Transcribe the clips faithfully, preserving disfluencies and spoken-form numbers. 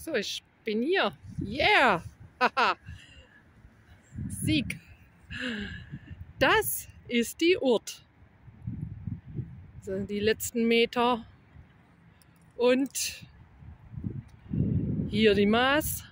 So, ich bin hier. Yeah! Haha! Sieg! Das ist die Urt. So, die letzten Meter. Und hier die Maas.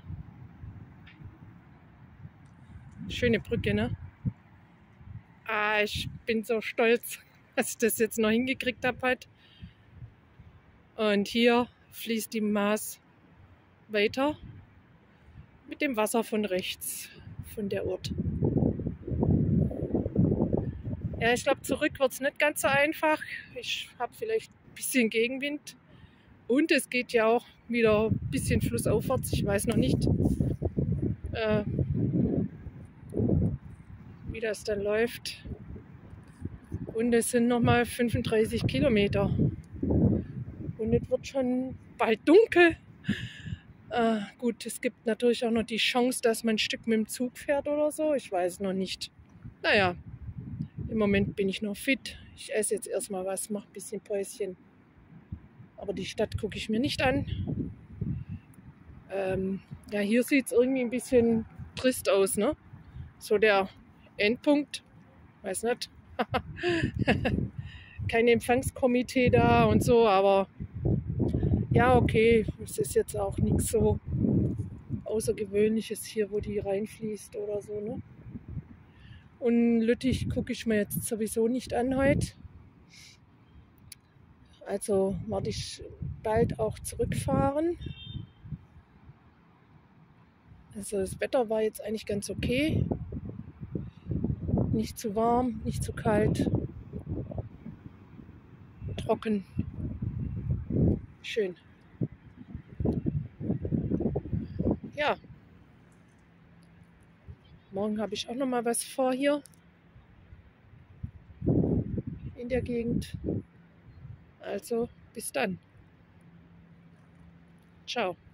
Schöne Brücke, ne? Ah, ich bin so stolz, dass ich das jetzt noch hingekriegt habe heute. Und hier fließt die Maas weiter mit dem Wasser von rechts von der Urt. Ja, ich glaube, zurück wird es nicht ganz so einfach. Ich habe vielleicht ein bisschen Gegenwind. Und es geht ja auch wieder ein bisschen flussaufwärts. Ich weiß noch nicht, äh, wie das dann läuft. Und es sind nochmal fünfunddreißig Kilometer. Und es wird schon bald dunkel. Äh, gut, es gibt natürlich auch noch die Chance, dass man ein Stück mit dem Zug fährt oder so. Ich weiß noch nicht. Naja, im Moment bin ich noch fit. Ich esse jetzt erstmal was, mache ein bisschen Päuschen. Aber die Stadt gucke ich mir nicht an. Ähm, ja, hier sieht es irgendwie ein bisschen trist aus, ne? So der Endpunkt. Weiß nicht. Kein Empfangskomitee da und so, aber ja, okay. Es ist jetzt auch nichts so Außergewöhnliches hier, wo die reinfließt oder so, ne? Und Lüttich gucke ich mir jetzt sowieso nicht an heute. Also werde ich bald auch zurückfahren. Also das Wetter war jetzt eigentlich ganz okay. Nicht zu warm, nicht zu kalt. Trocken. Schön. Ja. Morgen habe ich auch noch mal was vor hier in der Gegend. Also bis dann. Ciao.